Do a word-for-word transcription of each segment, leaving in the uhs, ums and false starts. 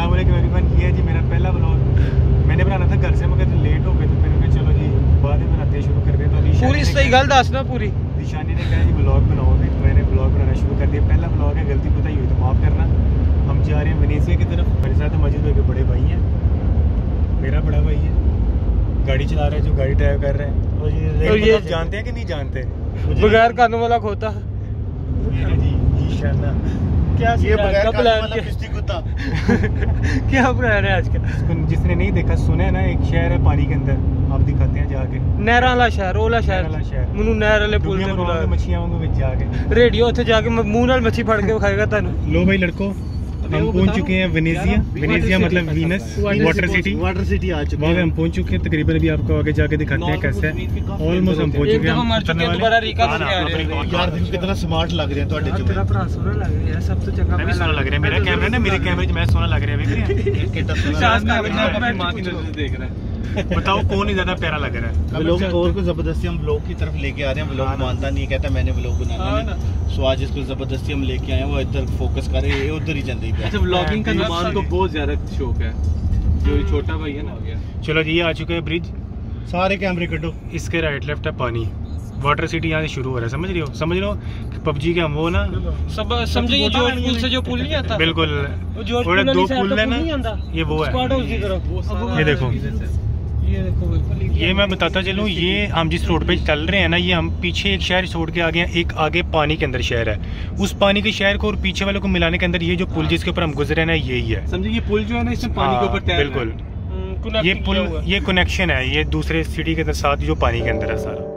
अस्सलाम वालेकुम एवरीवन, ये है जी मेरा पहला व्लॉग। मैंने बनाना था घर से मगर लेट हो गए तो फिर मैं चलो जी बाद में बनाते शुरू कर दिया। तो पूरी सही गल दस ना पूरी निशानी ने कहा जी व्लॉग बनाओ, फिर मैंने व्लॉग बनाना शुरू कर दिया। पहला व्लॉग है, गलती बताई हुई तो माफ़ करना। हम जा रहे हैं वेनेजिया की तरफ। मेरे साथ मौजूद है बड़े भाई हैं, मेरा बड़ा भाई है, गाड़ी चला रहे हैं, जो गाड़ी ड्राइव कर रहे हैं। तो ये, तो ये जानते हैं कि नहीं जानते? बगैर कानों वाला खोता ये है जी ईशाना। क्या ये बगैर प्लान वाला पिस्ती कुत्ता क्या प्लान है आज का? जिसने नहीं देखा सुना है ना, एक शहर है पानी के अंदर, आप दिखाते हैं जाके। नहर वाला शहर, ओला शहर मनु नहर वाले पुल ते बुला मछलियां वांगू विच जाके रेडियो उत्थे जाके मुंह नाल मच्छी फड़ के विखाएगा तानू। लो भाई लड़को, हम पहुंच चुके हैं वेनेजिया। वेनेजिया मतलब Venice water city. Water city आ चुके हैं, हम पहुंच चुके हैं। तकरीबन अभी आपको आगे जाके दिखाते हैं कैसे है। ऑलमोस्ट हम पहुंच चुके हैं। यार दिन कितना स्मार्ट लग रहे हैं ਤੁਹਾਡੇ ਚ। तेरा भरा सोना लग रहा है, सब तो चंगा। मैं भी सोना लग रहा है, मेरा कैमरा ना, मेरे कैमरे में मैं सोना लग रहा है। देख रहे हैं कितना सोना अपनी मां की नजर से देख रहा है। बताओ कौन ही ज्यादा प्यारा लग रहा है। व्लॉग और को जबरदस्ती हम व्लॉग की तरफ लेके आ रहे हैं। व्लॉग मानता नहीं, कहता मैंने व्लॉग बनाना नहीं। सो आज इसको जबरदस्ती हम लेके आए हैं, वो इधर फोकस करे, ये उधर ही चलती है। अच्छा, व्लॉगिंग का नुमान को बहुत ज्यादा शौक है, जो छोटा भाई है ना। चलो जी, ये आ चुके हैं ब्रिज। सारे कैमरे कटो। इसके राइट लेफ्ट है पानी। वाटर सिटी यहाँ से शुरू हो रहा है, समझ रहे हो? समझ लो कि पबजी के हम वो ना सब समझे, ये जोर पुल से जो पुल नहीं आता। बिल्कुल, और दो पुल है ना, ये वो है। ये देखो, ये देखो, ये मैं बताता चलूँ, ये हम जिस रोड पे चल रहे हैं ना, ये हम पीछे एक शहर छोड़ के आ गए हैं। एक आगे पानी के अंदर शहर है, उस पानी के शहर को और पीछे वाले को मिलाने के अंदर ये जो पुल जिसके ऊपर हम गुजरे ना, यही है। समझे, ये पुल जो है ना, इसमें पानी के ऊपर बिल्कुल ये पुल, ये कनेक्शन है, ये दूसरे सिटी के साथ जो पानी के अंदर है सारा।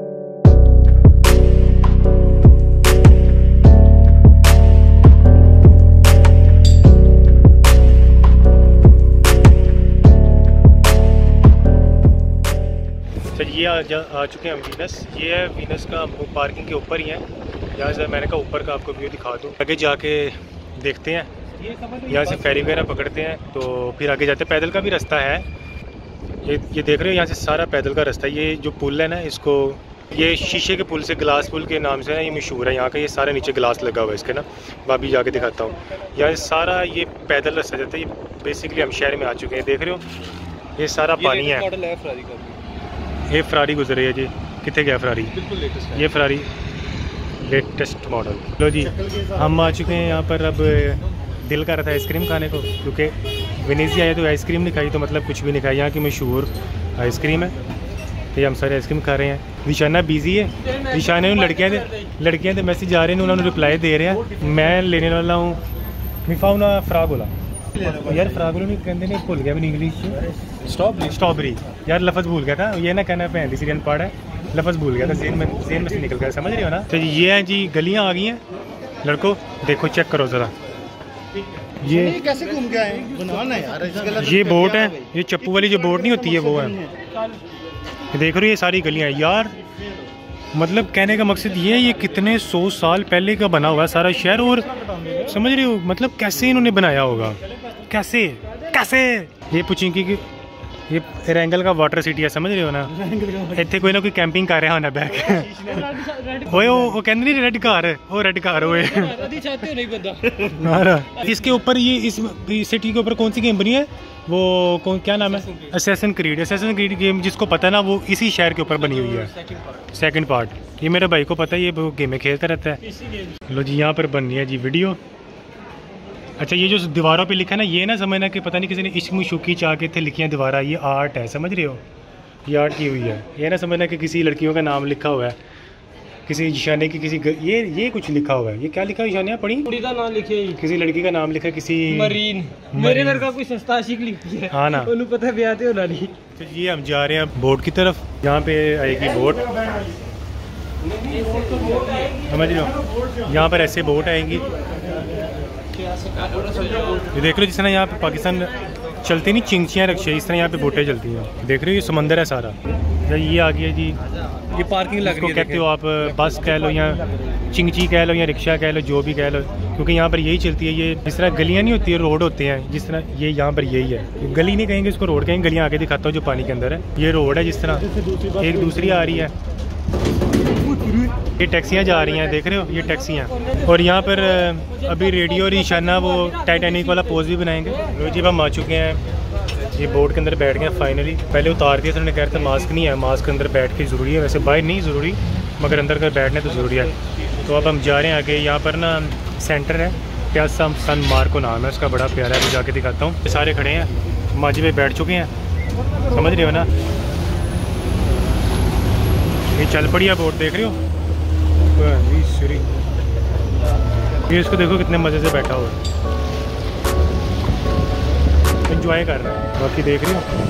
ये आ, आ चुके हैं हम वीनस। ये है वीनस का पार्किंग के ऊपर ही है। यहाँ से मैंने कहा ऊपर का आपको व्यू दिखा दूँ। आगे जाके देखते हैं, यहाँ से फेरी वगैरह पकड़ते हैं तो फिर आगे जाते हैं। पैदल का भी रास्ता है, ये ये देख रहे हो, यहाँ से सारा पैदल का रास्ता है। ये जो पुल है ना, इसको ये शीशे के पुल से, ग्लास पुल के नाम से ना ये मशहूर है यहाँ का। ये सारे नीचे ग्लास लगा हुआ है इसके ना, भाभी जाके दिखाता हूँ। यहाँ से सारा ये पैदल रास्ता जाता है। ये बेसिकली हम शहर में आ चुके हैं, देख रहे हो, ये सारा पानी है। ये फरारी गुजर रही है जी, कितने गया फरारी? ये फरारी लेटेस्ट मॉडल। लो जी, हम आ चुके हैं यहाँ पर। अब दिल कर रहा था आइसक्रीम खाने को, क्योंकि वेनेजिया आए तो आइसक्रीम नहीं खाई तो मतलब कुछ भी नहीं खाया। यहाँ की मशहूर आइसक्रीम है, तो हम सारे आइसक्रीम खा रहे हैं। निशाना बिजी है, निशाने लड़कियाँ दे लड़कियाँ दे मैसेज आ रहे हैं, उन्होंने रिप्लाई दे रहे हैं। मैं लेने वाला हूँ मिफाउना फ्रागोला। यार फ्रागोला नहीं कहते, नहीं भूल गया मैंने इंग्लिश। स्ट्रॉबेरी स्ट्रॉबेरी यार लफ्ज़ भूल गया था, ये ना कहना पहली सीरियन पढ़ा है, लफ्ज़ भूल गया था, जेन में जेन में से निकल गया, समझ रहे हो ना। तो ये हैं जी, गलियाँ आ गई हैं लड़कों, देखो चेक करो ज़रा। ये कैसे घूम के आए? बनाना यार, ये बोट है, ये चप्पू वाली जो बोट नहीं होती है वो है। देख रहे हो ये सारी गलियाँ यार, मतलब कहने का मकसद ये है, ये कितने सौ साल पहले का बना हुआ है सारा शहर। और समझ रहे हो मतलब कैसे इन्होंने बनाया होगा, कैसे कैसे। ये पुचिंकी की, ये एरेंगल का वाटर सिटी है, समझ रहे हो ना। इतने कोई ना कोई कैंपिंग कर रहा होना बैक। ओए वो कहते नहीं रेड कार है, वो रेड कार हुए। इसके ऊपर ये इस सिटी के ऊपर कौन सी गेम बनी है, वो कौन, क्या नाम है? Assassin Creed. Assassin Creed game जिसको पता है ना, वो इसी शहर के ऊपर बनी हुई है, सेकंड पार्ट। ये मेरे भाई को पता है, ये वो गेमें खेलता रहता है। लो जी, यहाँ पर बन रही है जी वीडियो। अच्छा, ये जो दीवारों पे लिखा है ना, ये ना समझना कि पता नहीं किसी ने इश्क मुशुकी चाह के थे लिखी है दीवारा, ये आर्ट है, समझ रहे हो, ये आर्ट की हुई है। ये ना समझना कि किसी लड़कियों का नाम लिखा हुआ है, किसी ईशाने की किसी ग... ये ये कुछ लिखा हुआ है। ये क्या लिखा है ईशानिया? पढ़ी कुड़ी का नाम लिखे, किसी लड़की का नाम लिखा, किसी मरीन, मेरे घर का कोई सस्ता आशिक लिखती है। हाँ ना, उन्हें पता है ब्याहते हो ना। तो ये हम जा रहे हैं बोट की तरफ, यहाँ पे आएगी बोट, समझ रहे हो, यहाँ पर ऐसे बोट आएंगी। ये देख रहे हो जिस तरह यहाँ पे पाकिस्तान चलती नहीं चिंचियाँ रक्शे, इस तरह यहाँ पे बोटें चलती हैं। देख रहे हो ये समंदर है सारा। ये आ गया जी, ये पार्किंग लग रही है, कहते हो आप, बस कह लो या चिंची कह लो या रिक्शा कह लो, जो भी कह लो, क्योंकि यहाँ पर यही चलती है। ये जिस तरह गलियाँ नहीं होती है, रोड होते हैं, जिस तरह ये यहाँ पर यही है। गली नहीं कहेंगे इसको, रोड कहेंगे। गलियाँ आगे दिखाता हूँ जो पानी के अंदर है, ये रोड है। जिस तरह एक दूसरी आ रही है, ये टैक्सियाँ जा रही हैं, देख रहे हो ये टैक्सियाँ। और यहाँ पर अभी रेडियो और ईशाना वो टाइटैनिक वाला पोज भी बनाएंगे। रोजी हम आ चुके हैं, ये बोट के अंदर बैठ गए फाइनली। पहले उतार दिया, उन्होंने कह रहे थे मास्क नहीं है, मास्क के अंदर बैठ के ज़रूरी है, वैसे बाहर नहीं ज़रूरी मगर अंदर कर बैठने तो ज़रूरी है। तो अब हम जा रहे हैं आगे। यहाँ पर ना सेंटर है, प्यासा सन मार्को नाम है उसका, बड़ा प्यारा है, मैं जाके दिखाता हूँ। सारे खड़े हैं, माजी पे बैठ चुके हैं, समझ रहे हो ना। ये चल पड़ी है बोट, देख रहे हो ये, इसको देखो कितने मज़े से बैठा हुआ है, एंजॉय कर रहा है। बाकी देख रहे हो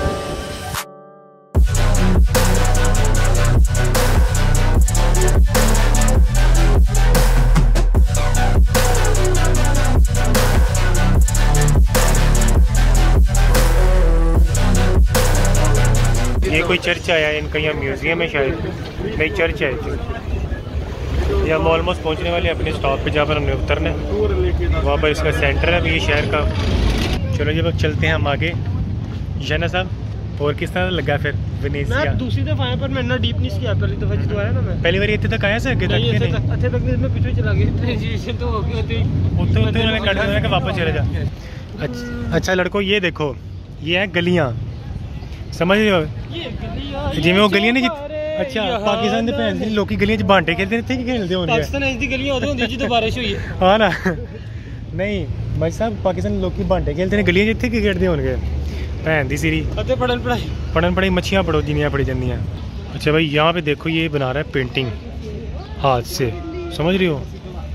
ये कोई चर्च आया है इनका, यहाँ म्यूज़ियम है शायद, नई चर्च है। ये हम ऑलमोस्ट पहुँचने वाले हैं अपने स्टॉप पे जहाँ पर हमने उतरना है, वहाँ पर इसका सेंटर है अभी ये शहर का। चलो जब अब चलते हैं हम आगे। ईशाना साहब और किस तरह लगा फिर वेनेशिया? मैं दूसरी दफ़ा आया पर मैंने डीप नहीं किया, पहली दफ़ा जिस आया ना मैं, पहली बार इतने तक आया से आगे तक नहीं, अच्छे तक मैं पीछे चला गया तो हो गई होती उतने उतने उन्होंने कट दिया कि वापस चले जा। अच्छा अच्छा लड़कों, ये देखो ये है गलियाँ, समझ रहे हो जिमें वो गलियाँ नहीं। अच्छा पाकिस्तान के भैन लोग गलियां बांटे खेलते हैं, ठीक खेलते होंगे पाकिस्तान ऐसी गलियां होती हैं जिद्द बारिश हुई है। हाँ ना, नहीं भाई साहब पाकिस्तान लोग की बांटे खेलते हैं गलियां जितने खेलते होंगे। भैन दी सीरी अते पढ़न पढ़ाई पढ़न पढ़ाई मच्छियाँ पढ़ो जिनियाँ पड़ी जानियाँ। अच्छा भाई यहाँ पे देखो ये बना रहा है पेंटिंग हाथ से, समझ रही हो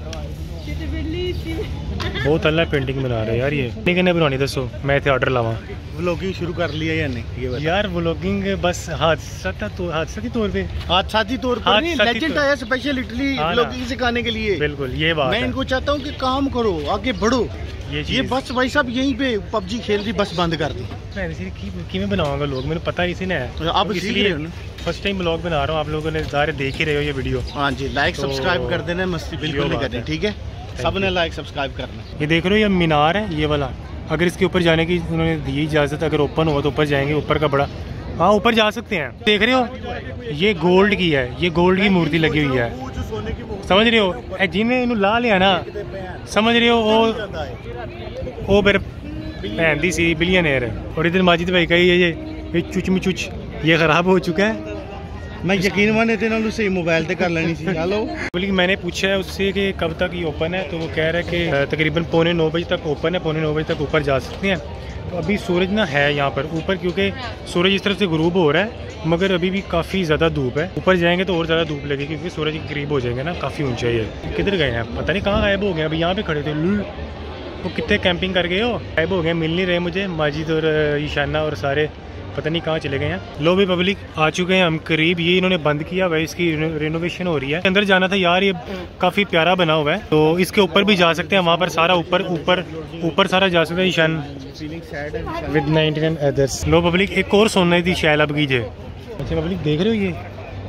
बहुत अल्लाह पेंटिंग बना रहे हैं यार। ये नहीं कहने बनानी दसो, मैं इतने ऑर्डर लावा। व्लॉगिंग शुरू कर लिया या नहीं ये यार? व्लॉगिंग बस हादसा तो हादसा तौर पे हादसाती तौर पर नहीं, लेजेंड आया स्पेशल इटली व्लॉगिंग सिखाने के लिए। बिल्कुल ये बात मैं इनको चाहता हूँ कि काम करो, आगे बढ़ो। ये ये बस भाई साहब यहीं पे पबजी खेल रही, बस बंद कर दी। मैं बनाऊंगा लोग, मैंने पता ही इसी ने है, आप इसलिए फर्स्ट टाइम ब्लॉग बना रहा हूँ। आप लोगों ने सारे देख ही रहे हो ये वीडियो। हाँ जी, लाइक सब्सक्राइब कर देना, मस्ती बिल्कुल नहीं करनी, ठीक है? सबने लाइक सब्सक्राइब करना। ये देख रहे हो ये मीनार है ये वाला, अगर इसके ऊपर जाने की उन्होंने दी इजाज़त, अगर ओपन हुआ तो ऊपर जाएंगे, ऊपर का बड़ा। हाँ ऊपर जा सकते हैं। देख रहे हो ये गोल्ड की है, ये गोल्ड की मूर्ति लगी हुई है, समझ रहे हो? जिन्हें इन्हों ला लिया ना, समझ रहे हो वो वो फिर भैन दी सी बिलियनर है। और इधर माजिद भाई का ये ये चुच मिचुच ये ख़राब हो चुका है। मैं यकीन माने थे ना उसे मोबाइल पे कर लेनी थी। हेलो बल्कि मैंने पूछा है उससे कि कब तक ये ओपन है, तो वो कह रहा है कि तकरीबन पौने नौ बजे तक ओपन है, पौने नौ बजे तक ऊपर जा सकते हैं। तो अभी सूरज ना है यहाँ पर ऊपर, क्योंकि सूरज इस तरफ से गुरूब हो रहा है, मगर अभी भी काफ़ी ज़्यादा धूप है। ऊपर जाएंगे तो और ज़्यादा धूप लगेगी क्योंकि सूरज के करीब हो जाएंगे ना, काफ़ी ऊंचाई है। किधर गए हैं पता नहीं, कहाँ गायब हो गए? अभी यहाँ पे खड़े थे, वो कितने कैंपिंग कर गए हो, गायब हो गए, मिल नहीं रहे मुझे। माजिद और ईशाना और सारे पता नहीं कहाँ चले गए हैं। लो भी पब्लिक आ चुके हैं हम करीब, ये इन्होंने बंद किया हुआ है, इसकी रेनोवेशन हो रही है। अंदर जाना था यार, ये काफ़ी प्यारा बना हुआ है, तो इसके ऊपर भी जा सकते हैं। वहाँ पर सारा ऊपर ऊपर ऊपर सारा जा सकते हैं। Ishan with ninety nine others. लो पब्लिक एक और सुननी थी शैल अब कीजिए। अच्छा पब्लिक देख रहे हो ये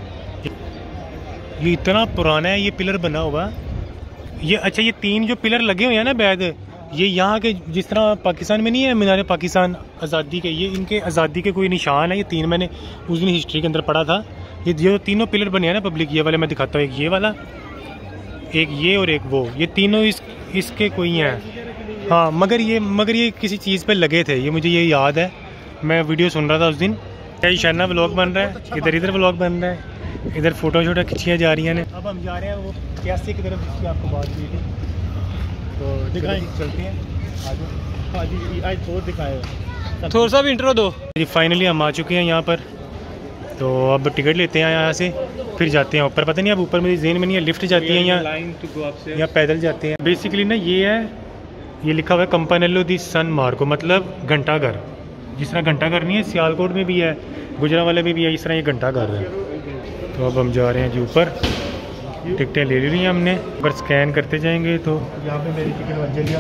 ये इतना पुराना है ये पिलर बना हुआ ये। अच्छा ये तीन जो पिलर लगे हुए हैं ना बैद, ये यहाँ के जिस तरह पाकिस्तान में नहीं है मीनार पाकिस्तान आज़ादी के, ये इनके आज़ादी के कोई निशान है। ये तीन मैंने उस दिन हिस्ट्री के अंदर पढ़ा था। ये जो तीनों पिलर बने हैं ना पब्लिक, ये वाले मैं दिखाता हूँ, एक ये वाला, एक ये और एक वो, ये तीनों इस इसके कोई हैं। हाँ मगर ये मगर ये किसी चीज़ पे लगे थे, ये मुझे ये याद है, मैं वीडियो सुन रहा था उस दिन। क्या ईशाना व्लॉग बन रहा है, इधर इधर व्लॉग बन रहा है, इधर फोटो शोटो खिंचियाँ जा रही हैं। अब हम जा रहे हैं वो प्यासे की तरफ जिसकी आपको बात हुई थी, तो दिखाएं चलते हैं आगे। आज और दिखाएं, थोड़ा सा भी इंट्रो दो जी। फाइनली हम आ चुके हैं यहाँ पर, तो अब टिकट लेते हैं यहाँ से, फिर जाते हैं ऊपर। पता नहीं अब ऊपर मेरी जेन में नहीं है, लिफ्ट जाती है यहाँ या पैदल जाते हैं। बेसिकली ना ये है, ये लिखा हुआ है कंपानेलो दी सन मार्को, मतलब घंटा घर। जिस तरह घंटा घर नहीं है सियालकोट में भी है, गुजरांवाले में भी है, इस तरह ये घंटा घर है। तो अब हम जा रहे हैं जी ऊपर, टिकटें ले ली हैं हमने, अगर स्कैन करते जाएंगे तो यहाँ पे मेरी टिकट बच जाएगी।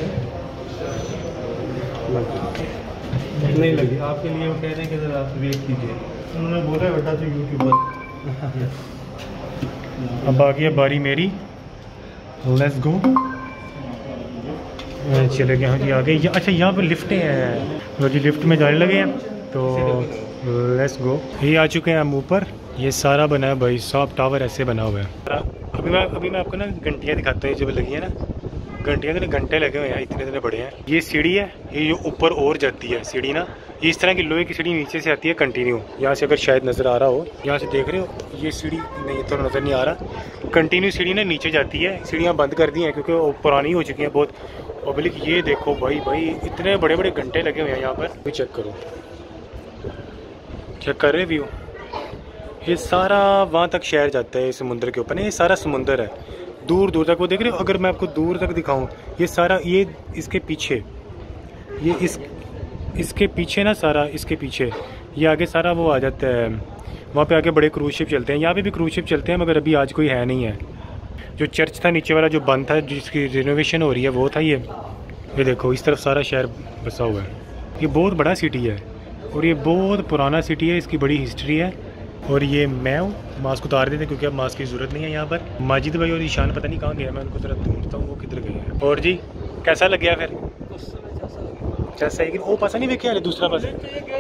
नहीं लगी आपके लिए, वो कह रहे हैं कि जरा आप वेट कीजिए, उन्होंने बोला बेटा तो यूट्यूबर। अब आ गई बारी मेरी, लेट्स गो। चले गए हाँ जी आ गए। अच्छा यहाँ पर लिफ्टें हैं, लो जी लिफ्ट में जाने लगे हैं, तो लेट्स गो। ये आ चुके हैं हम ऊपर, ये सारा बना है भाई, सब टावर ऐसे बना हुआ है। अभी मैं अभी मैं आपको ना घंटियाँ दिखाता हूँ जब लगी है ना, घंटियाँ तो घंटे लगे हुए हैं, इतने इतने बड़े हैं। ये सीढ़ी है, ये ऊपर और जाती है सीढ़ी ना, ये इस तरह की लोहे की सीढ़ी नीचे से आती है कंटिन्यू। यहाँ से अगर शायद नज़र आ रहा हो, यहाँ से देख रहे हो ये सीढ़ी, नहीं तो नज़र नहीं आ रहा, कंटिन्यू सीढ़ी ना नीचे जाती है। सीढ़ियाँ बंद कर दी हैं क्योंकि वो पुरानी हो चुकी हैं बहुत पब्लिक। ये देखो भाई भाई इतने बड़े बड़े घंटे लगे हुए हैं यहाँ पर, भी चेक करो, चेक कर रहे व्यू। ये सारा वहाँ तक शहर जाता है समुद्र के ऊपर, ये सारा समुद्र है दूर दूर तक। वो देख रहे हो, अगर मैं आपको दूर तक दिखाऊं, ये सारा, ये इसके पीछे, ये इस इसके पीछे ना सारा, इसके पीछे ये आगे सारा वो आ जाता है। वहाँ पे आगे बड़े क्रूज शिप चलते हैं, यहाँ पे भी क्रूज शिप चलते हैं मगर अभी आज कोई है नहीं है। जो चर्च था नीचे वाला जो बंद था, जिसकी रिनोवेशन हो रही है, वो था ये। ये देखो इस तरफ सारा शहर बसा हुआ है। ये बहुत बड़ा सिटी है और ये बहुत पुराना सिटी है, इसकी बड़ी हिस्ट्री है। और ये मैं हूँ, मास्क उतार देते क्योंकि अब मास्क की ज़रूरत नहीं है यहाँ पर। माजिद भाई और ईशान पता नहीं कहाँ गया, मैं उनको जरा ढूंढता हूँ वो किधर गए हैं। और जी कैसा लग गया फिर? जैसा है कि वो पता नहीं वे क्या है दूसरा पास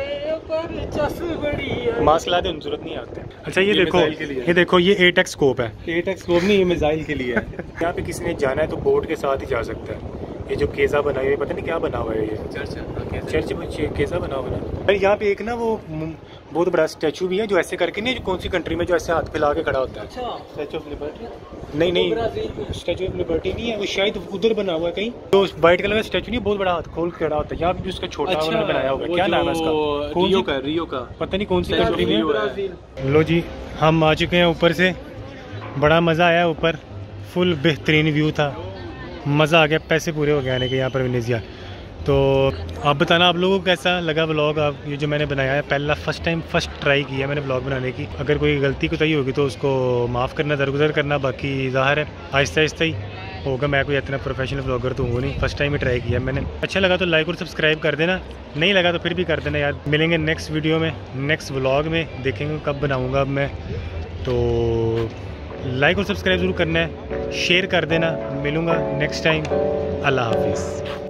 मास्क ला दे, जरूरत नहीं आते। अच्छा ये, ये देखो, ये देखो ये एट एक्स स्कोप है। एट एक्स स्कोप नहीं, ये मिसाइल के लिए है। यहाँ पे किसी ने जाना है तो बोट के साथ ही जा सकता है। ये जो केजा बना है, पता नहीं क्या बना हुआ है, ये चर्च चर्च में केजा बना हुआ है। अरे यहाँ पे एक ना वो बहुत बड़ा स्टैचू भी है जो ऐसे करके नहीं, जो कौन सी कंट्री में जो ऐसे हाथ फैला के खड़ा होता है। Statue of Liberty? नहीं नहीं, स्टैचू ऑफ लिबर्टी नहीं है, वो शायद उधर बना हुआ है कहीं। तो वाइट कलर का स्टैचू नहीं, बहुत बड़ा हाथ खोल के खड़ा होता है। यहाँ पे भी उसका छोटा अच्छा, उन्होंने बनाया हुआ है। क्या नाम है उसका? रियो का, रियो का, पता नहीं कौन सी कंट्री में। लो जी हम आ चुके हैं ऊपर से, बड़ा मज़ा आया ऊपर, फुल बेहतरीन व्यू था, मज़ा आ गया, पैसे पूरे हो गए आने के यहाँ पर वेनेज़िया। तो आप बताना आप लोगों को कैसा लगा व्लॉग। आप ये जो मैंने बनाया है, पहला फर्स्ट टाइम फर्स्ट ट्राई किया मैंने व्लॉग बनाने की। अगर कोई गलती कोताही होगी तो उसको माफ़ करना, दरगुजर करना, बाकी ज़ाहिर है आहिस्ता आहिस्ता ही होगा। मैं कोई इतना प्रोफेशनल व्लॉगर तो हूँ नहीं, फर्स्ट टाइम ही ट्राई किया मैंने। अच्छा लगा तो लाइक और सब्सक्राइब कर देना, नहीं लगा तो फिर भी कर देना यार। मिलेंगे नेक्स्ट वीडियो में, नेक्स्ट व्लॉग में, देखेंगे कब बनाऊँगा अब मैं। तो लाइक और सब्सक्राइब ज़रूर करना है, शेयर कर देना। मिलूँगा नेक्स्ट टाइम, अल्लाह हाफिज़।